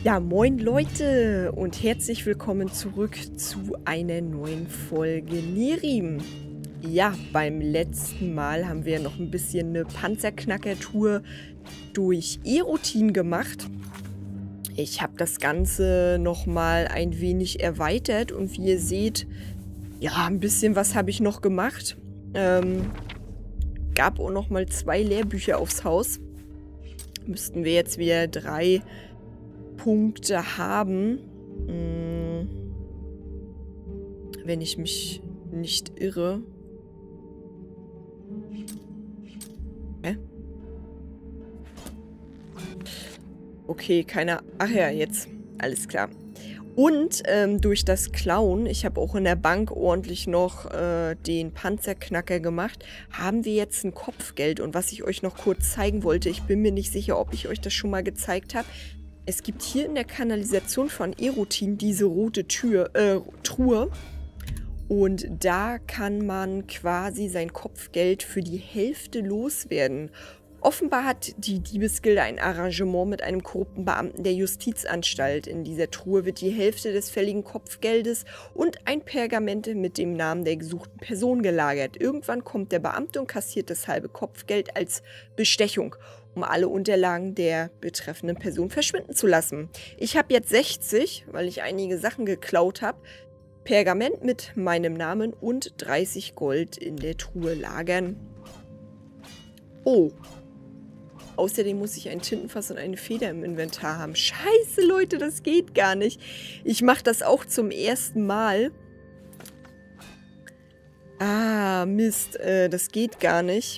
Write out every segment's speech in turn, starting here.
Ja, moin Leute und herzlich willkommen zurück zu einer neuen Folge Nehrim. Ja, beim letzten Mal haben wir noch ein bisschen eine Panzerknacker-Tour durch Erotin gemacht. Ich habe das Ganze nochmal ein wenig erweitert und wie ihr seht, ja, ein bisschen was habe ich noch gemacht. Gab auch nochmal 2 Lehrbücher aufs Haus. Müssten wir jetzt wieder 3 Punkte haben, wenn ich mich nicht irre. Hä? Okay, keiner. Ach ja, jetzt. Alles klar. Und durch das Klauen, ich habe auch in der Bank ordentlich noch den Panzerknacker gemacht, haben wir jetzt ein Kopfgeld. Und was ich euch noch kurz zeigen wollte, ich bin mir nicht sicher, ob ich euch das schon mal gezeigt habe. Es gibt hier in der Kanalisation von Erotin diese rote Truhe. Und da kann man quasi sein Kopfgeld für die Hälfte loswerden. Offenbar hat die Diebesgilde ein Arrangement mit einem korrupten Beamten der Justizanstalt. In dieser Truhe wird die Hälfte des fälligen Kopfgeldes und ein Pergament mit dem Namen der gesuchten Person gelagert. Irgendwann kommt der Beamte und kassiert das halbe Kopfgeld als Bestechung, um alle Unterlagen der betreffenden Person verschwinden zu lassen. Ich habe jetzt 60, weil ich einige Sachen geklaut habe, Pergament mit meinem Namen und 30 Gold in der Truhe lagern. Oh. Außerdem muss ich ein Tintenfass und eine Feder im Inventar haben. Scheiße, Leute, das geht gar nicht. Ich mache das auch zum ersten Mal. Ah, Mist, das geht gar nicht.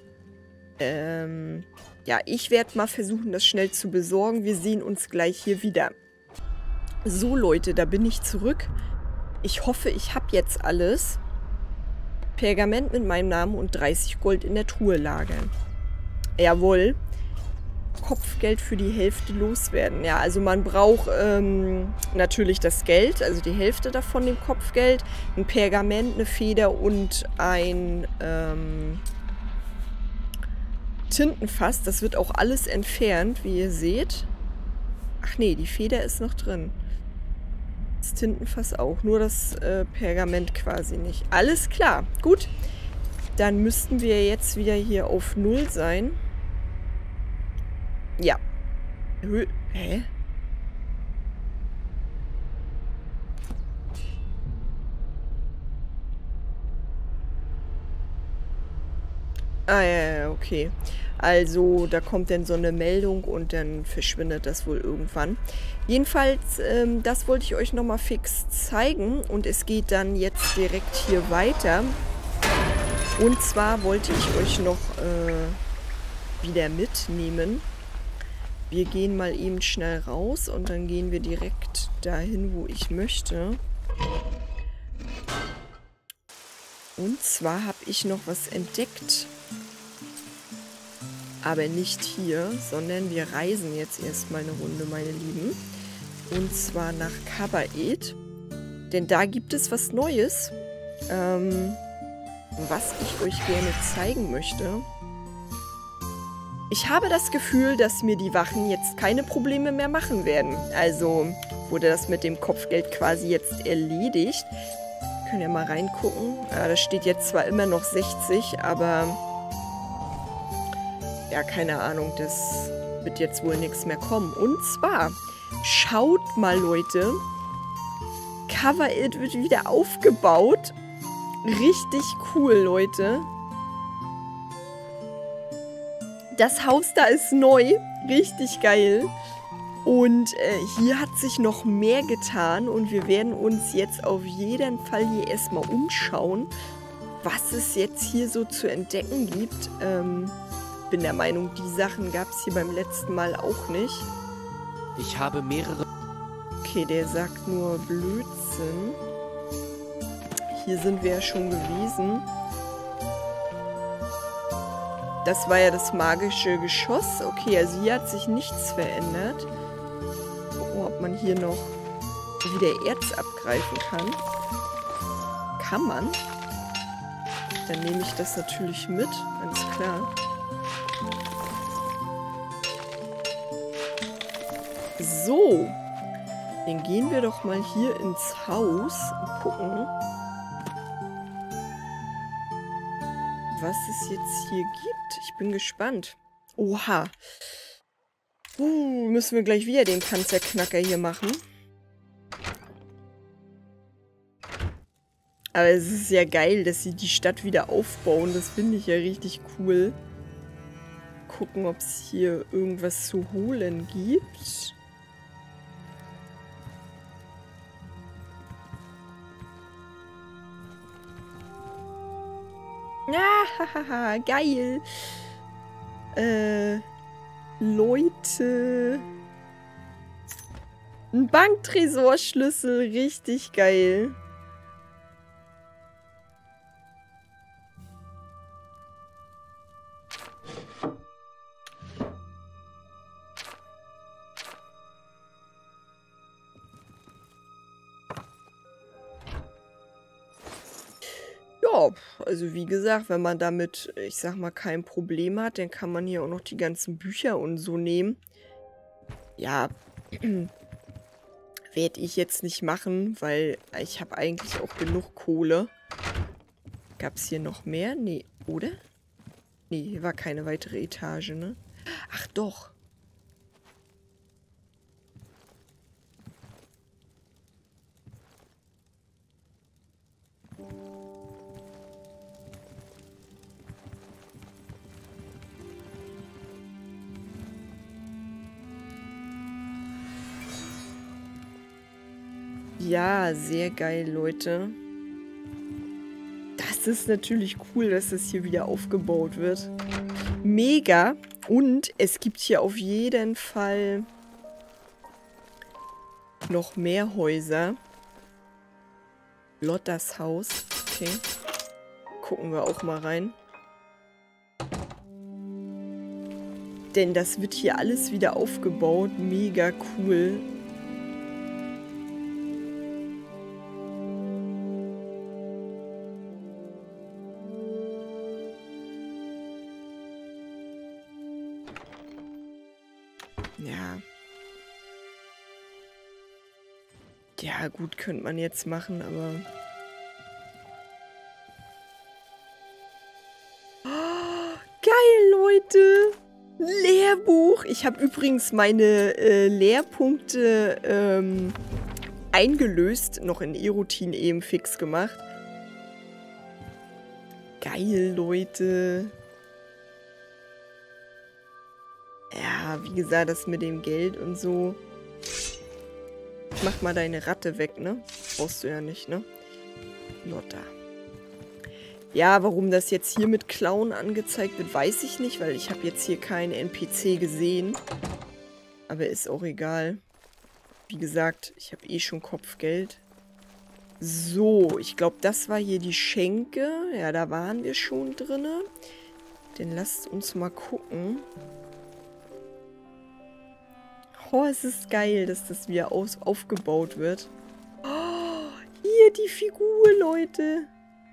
Ja, ich werde mal versuchen, das schnell zu besorgen. Wir sehen uns gleich hier wieder. So, Leute, da bin ich zurück. Ich hoffe, ich habe jetzt alles. Pergament mit meinem Namen und 30 Gold in der Truhe lagern. Jawohl. Kopfgeld für die Hälfte loswerden. Ja, also man braucht natürlich das Geld, also die Hälfte davon, dem Kopfgeld, ein Pergament, eine Feder und ein Tintenfass. Das wird auch alles entfernt, wie ihr seht. Ach nee, die Feder ist noch drin. Das Tintenfass auch, nur das Pergament quasi nicht. Alles klar, gut. Dann müssten wir jetzt wieder hier auf 0 sein. Ja. Hä? Ah, ja, okay. Also, da kommt dann so eine Meldung und dann verschwindet das wohl irgendwann. Jedenfalls, das wollte ich euch nochmal fix zeigen und es geht dann jetzt direkt hier weiter. Und zwar wollte ich euch noch wieder mitnehmen. Wir gehen mal eben schnell raus und dann gehen wir direkt dahin, wo ich möchte. Und zwar habe ich noch was entdeckt. Aber nicht hier, sondern wir reisen jetzt erstmal eine Runde, meine Lieben. Und zwar nach Kabaet. Denn da gibt es was Neues, was ich euch gerne zeigen möchte. Ich habe das Gefühl, dass mir die Wachen jetzt keine Probleme mehr machen werden. Also wurde das mit dem Kopfgeld quasi jetzt erledigt. Wir können ja mal reingucken. Ja, da steht jetzt zwar immer noch 60, aber ja, keine Ahnung, das wird jetzt wohl nichts mehr kommen. Und zwar, schaut mal, Leute, Kabaet wird wieder aufgebaut. Richtig cool, Leute. Das Haus da ist neu. Richtig geil. Und hier hat sich noch mehr getan. Und wir werden uns jetzt auf jeden Fall hier erstmal umschauen, was es jetzt hier so zu entdecken gibt. Bin der Meinung, die Sachen gab es hier beim letzten Mal auch nicht. Ich habe mehrere... Okay, der sagt nur Blödsinn. Hier sind wir ja schon gewesen. Das war ja das magische Geschoss. Okay, also hier hat sich nichts verändert. Gucken, ob man hier noch wieder Erz abgreifen kann. Kann man. Dann nehme ich das natürlich mit, ganz klar. So. Dann gehen wir doch mal hier ins Haus und gucken, was es jetzt hier gibt. Ich bin gespannt. Oha. Müssen wir gleich wieder den Panzerknacker hier machen. Aber es ist ja geil, dass sie die Stadt wieder aufbauen. Das finde ich ja richtig cool. Gucken, ob es hier irgendwas zu holen gibt. Ah, geil. Leute. Ein Banktresorschlüssel, richtig geil. Ja, also wie gesagt, wenn man damit, ich sag mal, kein Problem hat, dann kann man hier auch noch die ganzen Bücher und so nehmen. Ja, werde ich jetzt nicht machen, weil ich habe eigentlich auch genug Kohle. Gab es hier noch mehr? Nee, oder? Nee, hier war keine weitere Etage, ne? Ach doch. Ja, sehr geil, Leute. Das ist natürlich cool, dass das hier wieder aufgebaut wird. Mega. Und es gibt hier auf jeden Fall noch mehr Häuser. Lottas Haus. Okay. Gucken wir auch mal rein. Denn das wird hier alles wieder aufgebaut. Mega cool. Ja. Ja, gut, könnte man jetzt machen, aber... Oh, geil, Leute! Lehrbuch! Ich habe übrigens meine Lehrpunkte eingelöst, noch in E-Routine eben fix gemacht. Geil, Leute! Ja, wie gesagt, das mit dem Geld und so. Mach mal deine Ratte weg, ne? Brauchst du ja nicht, ne? Lotta. Ja, warum das jetzt hier mit Clown angezeigt wird, weiß ich nicht, weil ich habe jetzt hier keinen NPC gesehen. Aber ist auch egal. Wie gesagt, ich habe eh schon Kopfgeld. So, ich glaube, das war hier die Schenke. Ja, da waren wir schon drin. Dann lasst uns mal gucken. Oh, es ist geil, dass das wieder aufgebaut wird. Oh, hier die Figur, Leute.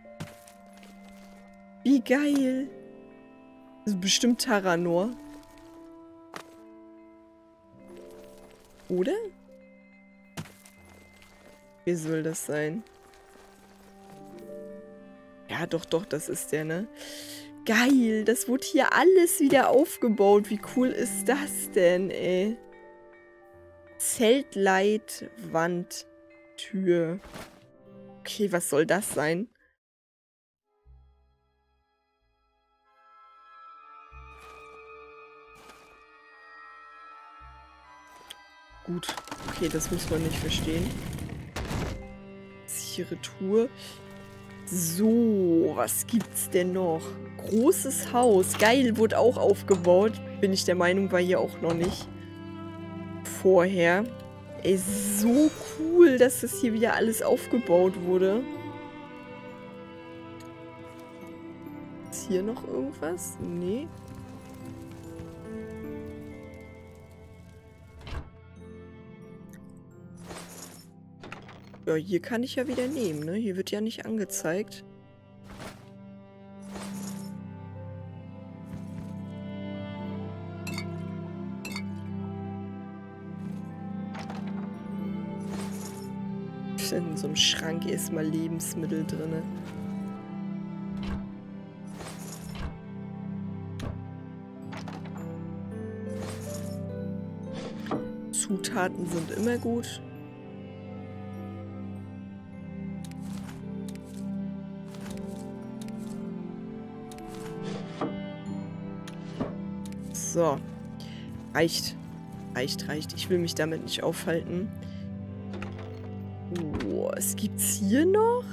Wie geil. Das ist bestimmt Taranor. Oder? Wie soll das sein? Ja, doch, doch, das ist der, ne? Geil, das wurde hier alles wieder aufgebaut. Wie cool ist das denn, ey? Zeltleitwand, Tür. Okay, was soll das sein? Gut, okay, das muss man nicht verstehen. Sichere Tour. So, was gibt's denn noch? Großes Haus. Geil, wurde auch aufgebaut. Bin ich der Meinung, war hier auch noch nicht. Vorher. Ey, so cool, dass das hier wieder alles aufgebaut wurde. Ist hier noch irgendwas? Nee. Ja, hier kann ich ja wieder nehmen, ne? Hier wird ja nicht angezeigt. in so einem Schrank erstmal Lebensmittel drin. Zutaten sind immer gut. So. Reicht. Reicht. Ich will mich damit nicht aufhalten. Oh, was gibt's hier noch?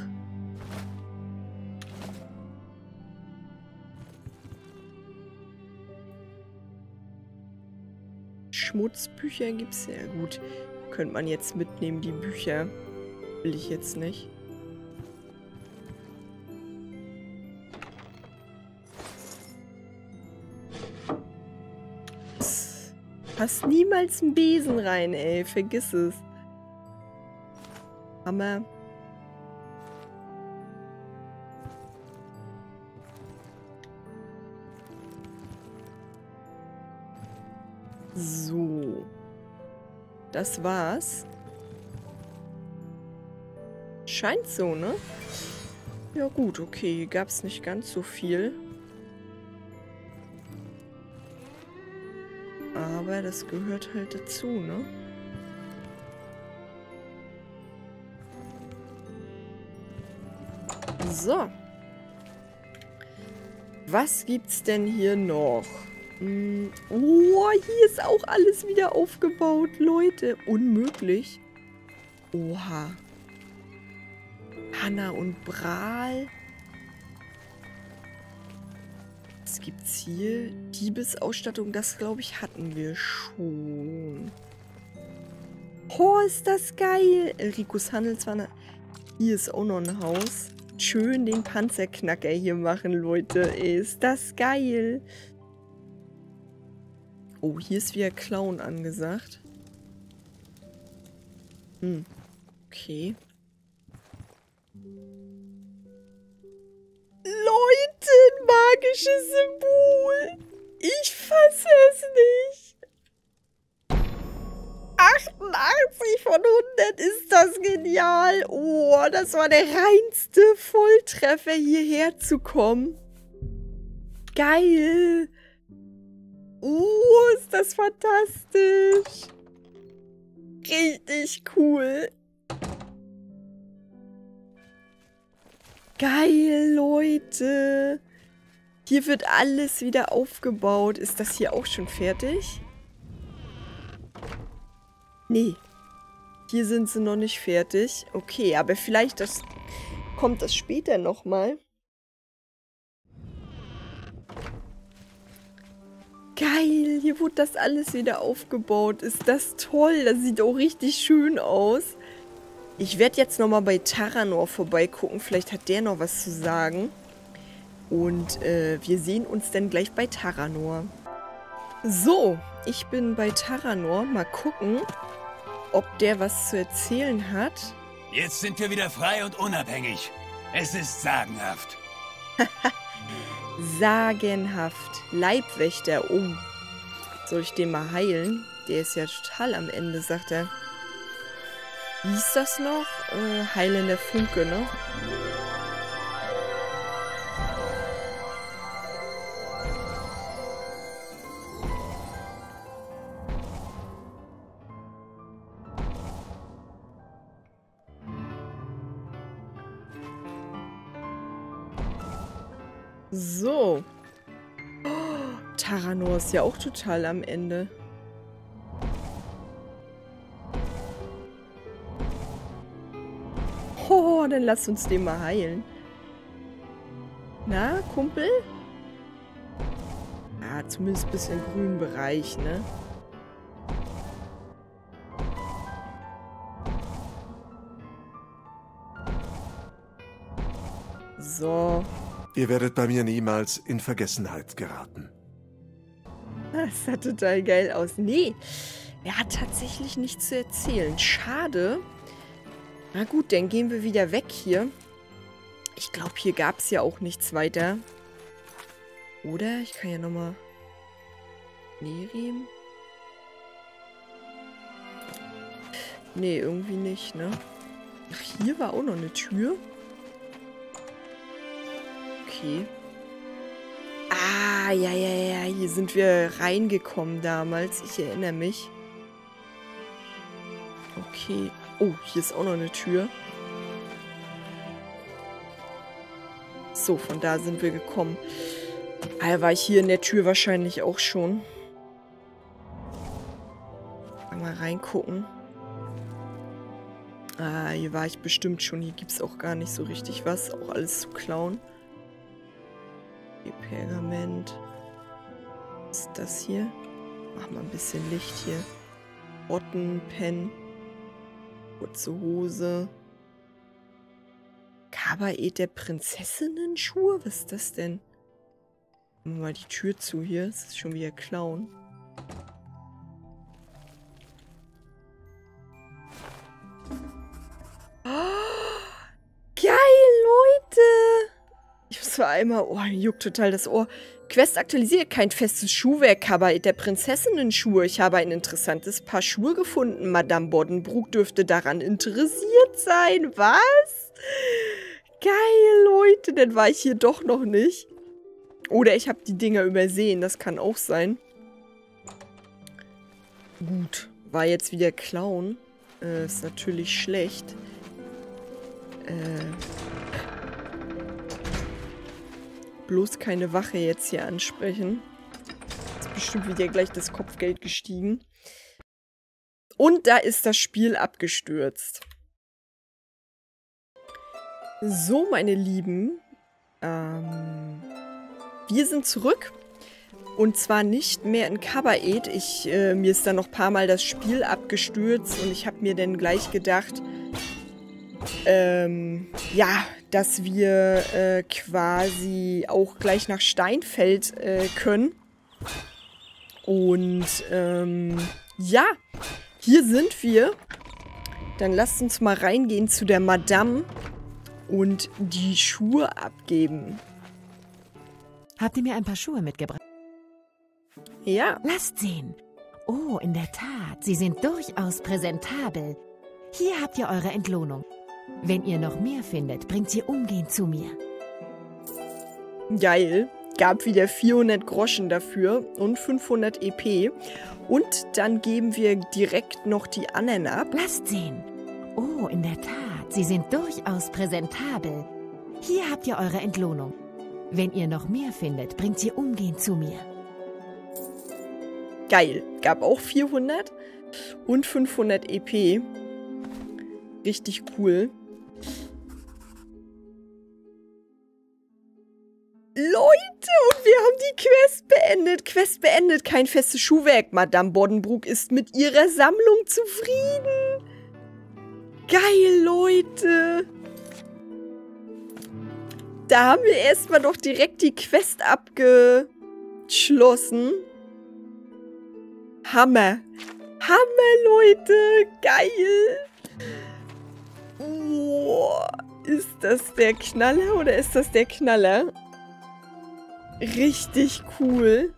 Schmutzbücher gibt's ja gut. Könnte man jetzt mitnehmen, die Bücher. Will ich jetzt nicht. Passt niemals ein Besen rein, ey. Vergiss es. Hammer. So. Das war's. Scheint so, ne? Ja gut, okay. Gab's nicht ganz so viel. Aber das gehört halt dazu, ne? So. Was gibt's denn hier noch? Oh, hier ist auch alles wieder aufgebaut, Leute. Unmöglich. Oha. Hanna und Bral. Was gibt's hier? Diebesausstattung, das glaube ich hatten wir schon. Oh, ist das geil. Ricos Handelsware. Hier ist auch noch ein Haus. Schön den Panzerknacker hier machen, Leute. Ist das geil. Oh, hier ist wieder Clown angesagt. Okay. Leute, ein magisches Symbol. Ich fasse es nicht. 88 von 100, ist das genial. Oh, das war der reinste Volltreffer, hierher zu kommen. Geil. Ist das fantastisch. Richtig cool. Geil, Leute. Hier wird alles wieder aufgebaut. Ist das hier auch schon fertig? Nee. Hier sind sie noch nicht fertig. Okay, aber vielleicht kommt das später nochmal. Geil, hier wurde das alles wieder aufgebaut. Ist das toll? Das sieht auch richtig schön aus. Ich werde jetzt nochmal bei Taranor vorbeigucken. Vielleicht hat der noch was zu sagen. Und wir sehen uns dann gleich bei Taranor. So, ich bin bei Taranor. Mal gucken, ob der was zu erzählen hat. Jetzt sind wir wieder frei und unabhängig. Es ist sagenhaft. Sagenhaft. Leibwächter. Oh. Soll ich den mal heilen? Der ist ja total am Ende, sagt er. Wie ist das noch? Heilender Funke, ne? So. Oh, Taranor ist ja auch total am Ende. Oh, dann lass uns den mal heilen. Na, Kumpel? Ah, zumindest ein bisschen grünen Bereich, ne? So. Ihr werdet bei mir niemals in Vergessenheit geraten. Das sah total geil aus. Nee, er hat tatsächlich nichts zu erzählen. Schade. Na gut, dann gehen wir wieder weg hier. Ich glaube, hier gab es ja auch nichts weiter. Oder? Ich kann ja nochmal... Nerim? Nee, irgendwie nicht, ne? Ach, hier war auch noch eine Tür. Okay. Ah, ja. Hier sind wir reingekommen damals. Ich erinnere mich. Okay. Oh, hier ist auch noch eine Tür. So, von da sind wir gekommen. Ah, war ich hier in der Tür wahrscheinlich auch schon. Mal reingucken. Ah, hier war ich bestimmt schon. Hier gibt es auch gar nicht so richtig was. Auch alles zu klauen. Hier Pergament. Was ist das hier? Mach mal ein bisschen Licht hier. Botten, Pen. Kurze Hose. Kabaret der Prinzessinnen-Schuhe? Was ist das denn? Machen wir mal die Tür zu hier. Das ist schon wieder klauen. Geil, Leute! Ich muss zwar einmal... Oh, mir juckt total das Ohr. Quest aktualisiert. Kein festes Schuhwerk. Kabarett der Prinzessinnen-Schuhe. Ich habe ein interessantes Paar Schuhe gefunden. Madame Boddenbrook dürfte daran interessiert sein. Was? Geil, Leute. Dann war ich hier doch noch nicht. Oder ich habe die Dinger übersehen. Das kann auch sein. Gut. War jetzt wieder klauen. Ist natürlich schlecht. Bloß keine Wache jetzt hier ansprechen. Ist bestimmt wieder gleich das Kopfgeld gestiegen. Und da ist das Spiel abgestürzt. So, meine Lieben. Wir sind zurück. Und zwar nicht mehr in Kabaret. Mir ist da noch ein paar Mal das Spiel abgestürzt. Und ich habe mir dann gleich gedacht... ja, dass wir quasi auch gleich nach Steinfeld können. Und ja, hier sind wir. Dann lasst uns mal reingehen zu der Madame und die Schuhe abgeben. Habt ihr mir ein paar Schuhe mitgebracht? Ja. Lasst sehen. Oh, in der Tat, sie sind durchaus präsentabel. Hier habt ihr eure Entlohnung. Wenn ihr noch mehr findet, bringt sie umgehend zu mir. Geil. Gab wieder 400 Groschen dafür und 500 EP. Und dann geben wir direkt noch die anderen ab. Lasst sehen. Oh, in der Tat, sie sind durchaus präsentabel. Hier habt ihr eure Entlohnung. Wenn ihr noch mehr findet, bringt sie umgehend zu mir. Geil. Gab auch 400 und 500 EP. Richtig cool. Leute, und wir haben die Quest beendet. Quest beendet. Kein festes Schuhwerk. Madame Boddenbrook ist mit ihrer Sammlung zufrieden. Geil, Leute. Da haben wir erstmal doch direkt die Quest abgeschlossen. Hammer. Hammer, Leute. Geil. Oh, ist das der Knaller oder ist das der Knaller? Richtig cool.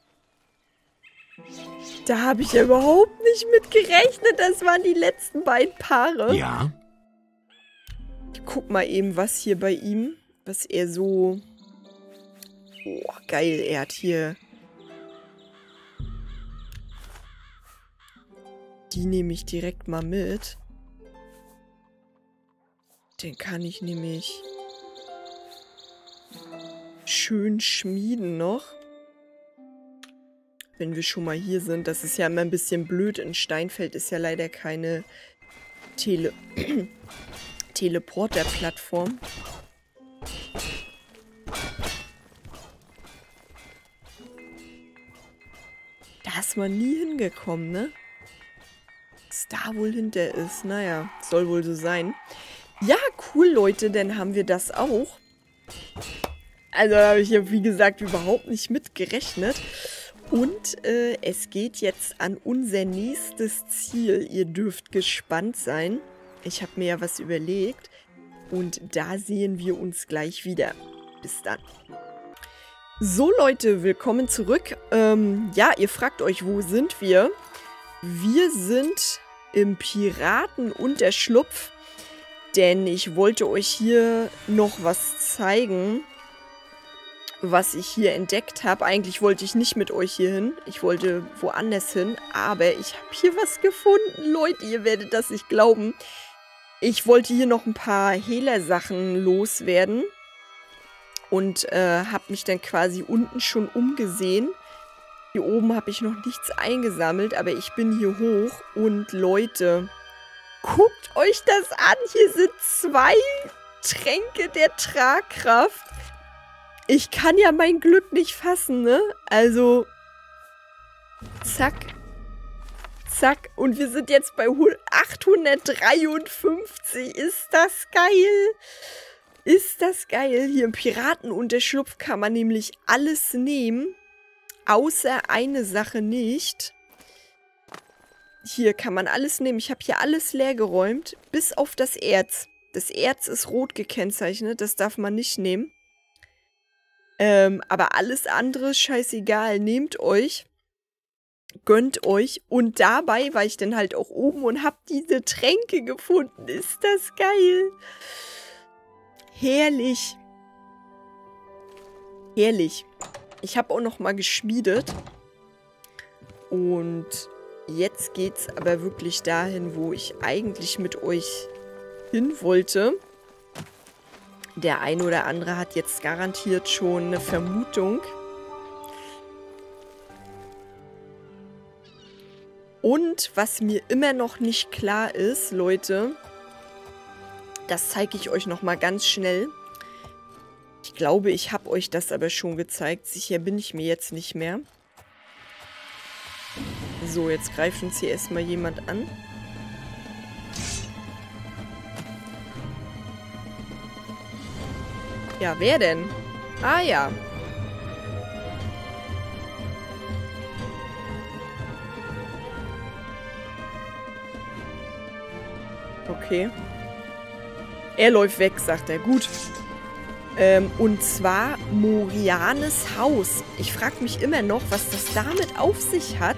Da habe ich ja überhaupt nicht mit gerechnet. Das waren die letzten beiden Paare. Ja? Ich guck mal eben, was hier bei ihm, was er so... Oh, geil, er hat hier... Die nehme ich direkt mal mit. Den kann ich nämlich schön schmieden noch. Wenn wir schon mal hier sind. Das ist ja immer ein bisschen blöd. In Steinfeld ist ja leider keine Teleporter-Plattform. Da ist man nie hingekommen, ne? Was da wohl hinter ist. Naja, soll wohl so sein. Ja, cool, Leute, dann haben wir das auch. Also da habe ich ja, wie gesagt, überhaupt nicht mit gerechnet. Und es geht jetzt an unser nächstes Ziel. Ihr dürft gespannt sein. Ich habe mir ja was überlegt. Und da sehen wir uns gleich wieder. Bis dann. So, Leute, willkommen zurück. Ja, ihr fragt euch, wo sind wir? Wir sind im Piratenunterschlupf. Denn ich wollte euch hier noch was zeigen, was ich hier entdeckt habe. Eigentlich wollte ich nicht mit euch hier hin. Ich wollte woanders hin. Aber ich habe hier was gefunden. Leute, ihr werdet das nicht glauben. Ich wollte hier noch ein paar Hehlersachen loswerden. Und habe mich dann quasi unten schon umgesehen. Hier oben habe ich noch nichts eingesammelt. Aber ich bin hier hoch. Und Leute, guckt euch das an. Hier sind 2 Tränke der Tragkraft. Ich kann ja mein Glück nicht fassen, ne? Also, zack, zack. Und wir sind jetzt bei 853. Ist das geil? Ist das geil? Hier im Piratenunterschlupf kann man nämlich alles nehmen. Außer eine Sache nicht. Hier kann man alles nehmen. Ich habe hier alles leer geräumt. Bis auf das Erz. Das Erz ist rot gekennzeichnet. Das darf man nicht nehmen. Aber alles andere, scheißegal, nehmt euch, gönnt euch. Und dabei war ich dann halt auch oben und hab diese Tränke gefunden. Ist das geil? Herrlich. Herrlich. Ich habe auch noch mal geschmiedet. Und jetzt geht's aber wirklich dahin, wo ich eigentlich mit euch hin wollte. Der ein oder andere hat jetzt garantiert schon eine Vermutung. Und was mir immer noch nicht klar ist, Leute, das zeige ich euch noch mal ganz schnell. Ich glaube, ich habe euch das aber schon gezeigt. Sicher bin ich mir jetzt nicht mehr. So, jetzt greift uns hier erstmal jemand an. Ja, wer denn? Ah ja. Okay. Er läuft weg, sagt er. Gut. Und zwar Morianes Haus. Ich frage mich immer noch, was das damit auf sich hat.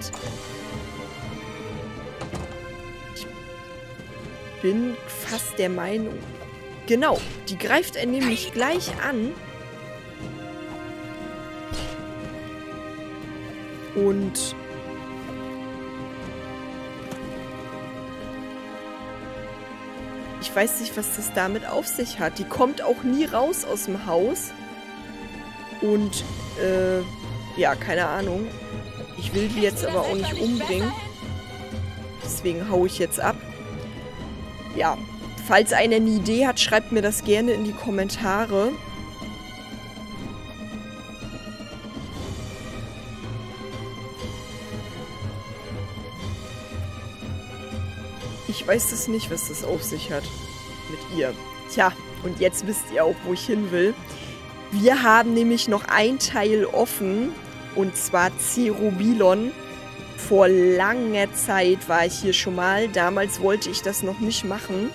Ich bin fast der Meinung... Genau, die greift er nämlich gleich an. Und ich weiß nicht, was das damit auf sich hat. Die kommt auch nie raus aus dem Haus. Und, ja, keine Ahnung. Ich will die jetzt aber auch nicht umbringen. Deswegen haue ich jetzt ab. Ja. Falls einer eine Idee hat, schreibt mir das gerne in die Kommentare. Ich weiß es nicht, was das auf sich hat mit ihr. Tja, und jetzt wisst ihr auch, wo ich hin will. Wir haben nämlich noch ein Teil offen, und zwar Cerubilon. Vor langer Zeit war ich hier schon mal. Damals wollte ich das noch nicht machen.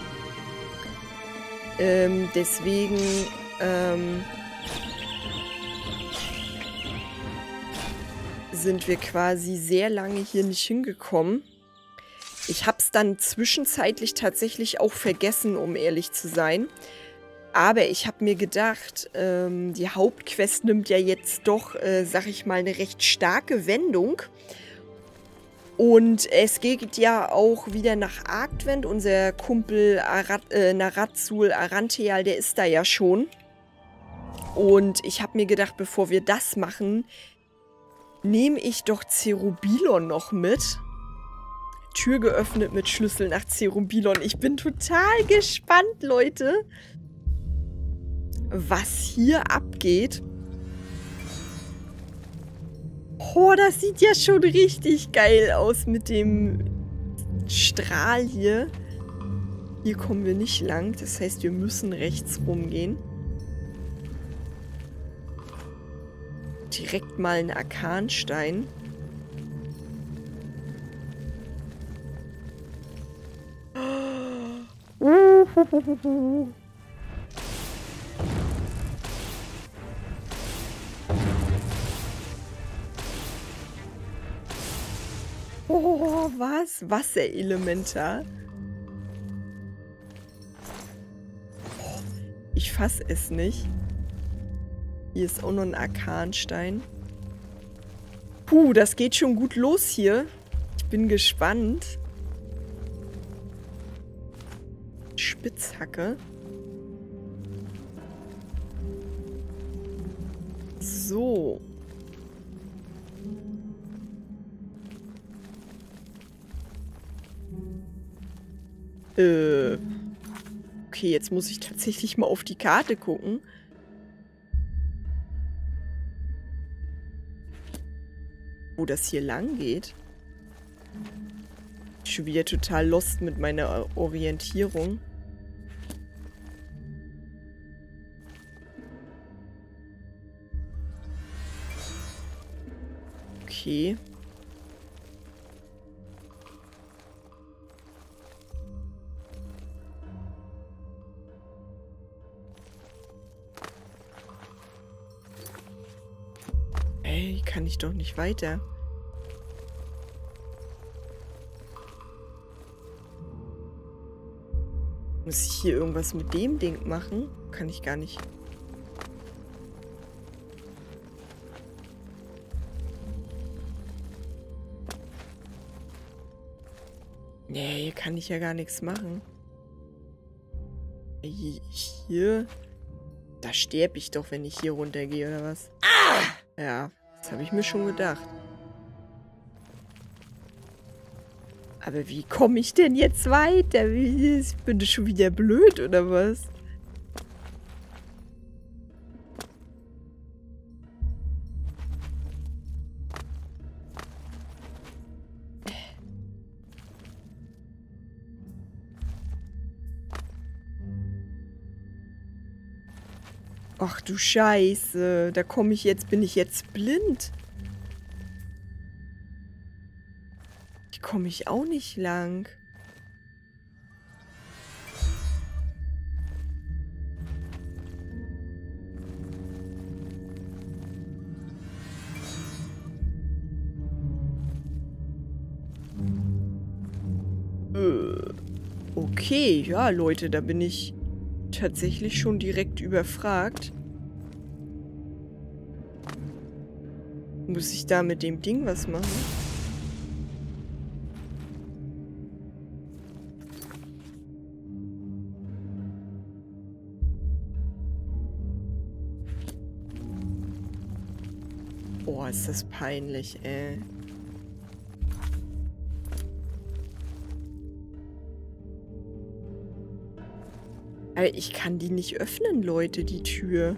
Deswegen, sind wir quasi sehr lange hier nicht hingekommen. Ich habe es dann zwischenzeitlich tatsächlich auch vergessen, um ehrlich zu sein. Aber ich habe mir gedacht, die Hauptquest nimmt ja jetzt doch, sag ich mal, eine recht starke Wendung. Und es geht ja auch wieder nach Argwent. Unser Kumpel Narazul Arantheal, der ist da ja schon. Und ich habe mir gedacht, bevor wir das machen, nehme ich doch Cerubilon noch mit. Tür geöffnet mit Schlüssel nach Cerubilon. Ich bin total gespannt, Leute, was hier abgeht. Oh, das sieht ja schon richtig geil aus mit dem Strahl hier. Hier kommen wir nicht lang. Das heißt, wir müssen rechts rumgehen. Direkt mal ein Arkanstein. Oh, was? Wasserelementar. Ich fasse es nicht. Hier ist auch noch ein Arkanstein. Puh, das geht schon gut los hier. Ich bin gespannt. Spitzhacke. So. Okay, jetzt muss ich tatsächlich mal auf die Karte gucken. Wo das hier lang geht. Schon wieder total lost mit meiner Orientierung. Okay. Ey, kann ich doch nicht weiter. Muss ich hier irgendwas mit dem Ding machen? Kann ich gar nicht. Nee, hier kann ich ja gar nichts machen. Hier? Da sterbe ich doch, wenn ich hier runtergehe, oder was? Ah! Ja, das habe ich mir schon gedacht. Aber wie komme ich denn jetzt weiter? Bin ich schon wieder blöd, oder was? Ach du Scheiße, da komme ich jetzt, bin ich jetzt blind? Hier komme ich auch nicht lang. Okay, ja Leute, da bin ich tatsächlich schon direkt überfragt. Muss ich da mit dem Ding was machen? Oh, ist das peinlich, ey. Aber ich kann die nicht öffnen, Leute, die Tür.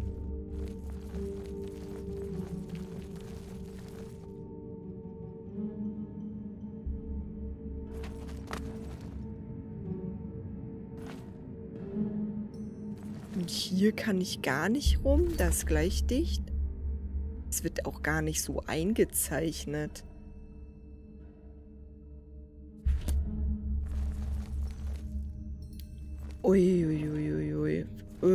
Und hier kann ich gar nicht rum. Das ist gleich dicht. Es wird auch gar nicht so eingezeichnet. Uiuiuiui.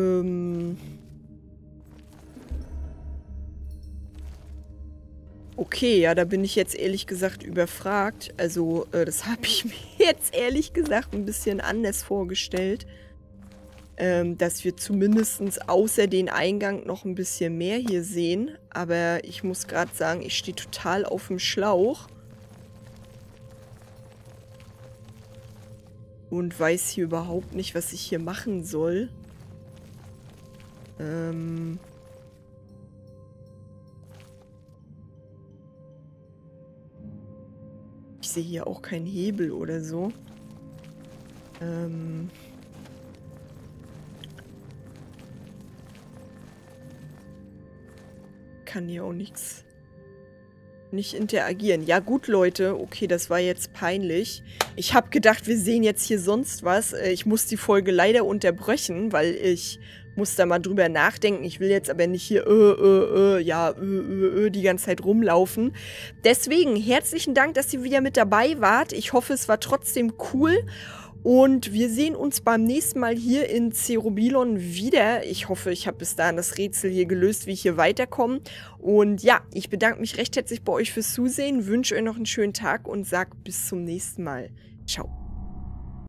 Okay, ja, da bin ich jetzt ehrlich gesagt überfragt. Also, das habe ich mir jetzt ehrlich gesagt ein bisschen anders vorgestellt. Dass wir zumindest außer den Eingang noch ein bisschen mehr hier sehen. Aber ich muss gerade sagen, ich stehe total auf dem Schlauch. Und weiß hier überhaupt nicht, was ich hier machen soll. Ich sehe hier auch keinen Hebel oder so. Kann hier auch nichts. Nicht interagieren. Ja gut, Leute. Okay, das war jetzt peinlich. Ich habe gedacht, wir sehen jetzt hier sonst was. Ich muss die Folge leider unterbrechen, weil ich muss da mal drüber nachdenken. Ich will jetzt aber nicht hier die ganze Zeit rumlaufen. Deswegen herzlichen Dank, dass ihr wieder mit dabei wart. Ich hoffe, es war trotzdem cool. Und wir sehen uns beim nächsten Mal hier in Cerubilon wieder. Ich hoffe, ich habe bis dahin das Rätsel hier gelöst, wie ich hier weiterkomme. Und ja, ich bedanke mich recht herzlich bei euch fürs Zusehen, wünsche euch noch einen schönen Tag und sage bis zum nächsten Mal. Ciao.